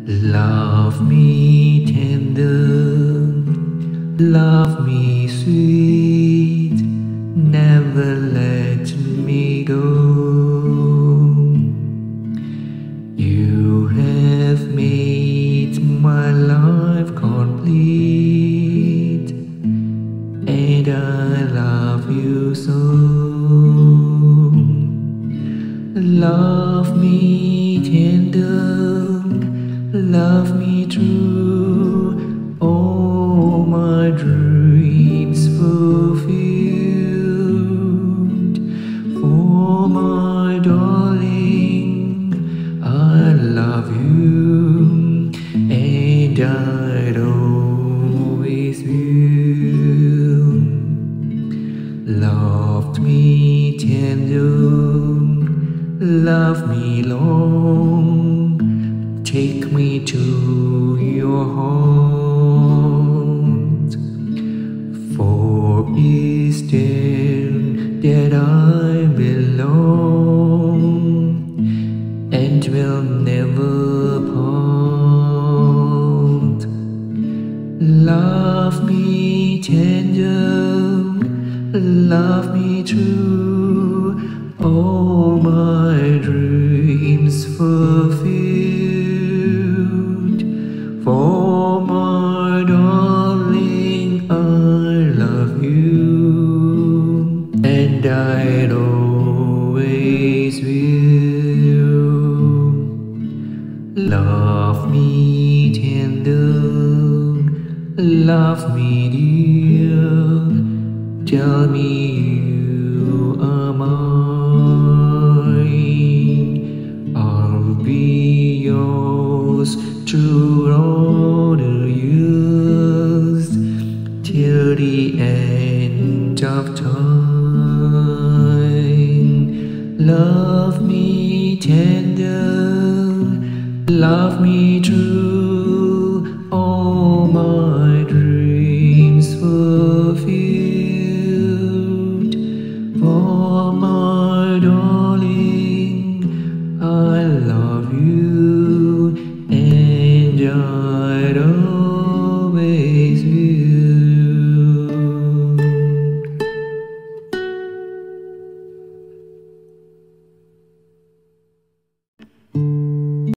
Love me tender, love me sweet, never let me go. You have made my life complete, and I love you so. Love me tender, love me true, all my dreams fulfilled. For my darling, I love you, and I always will. Love me tender, love me long, take me to your heart. For it's there that I belong, and will never part. Love me tender, love me true, all my dreams fulfilled. For my darling, I love you, and I always will. Love me tender, love me dear, tell me you are mine. I'll be yours through all the years, till the end of time. Love me tender, love me true,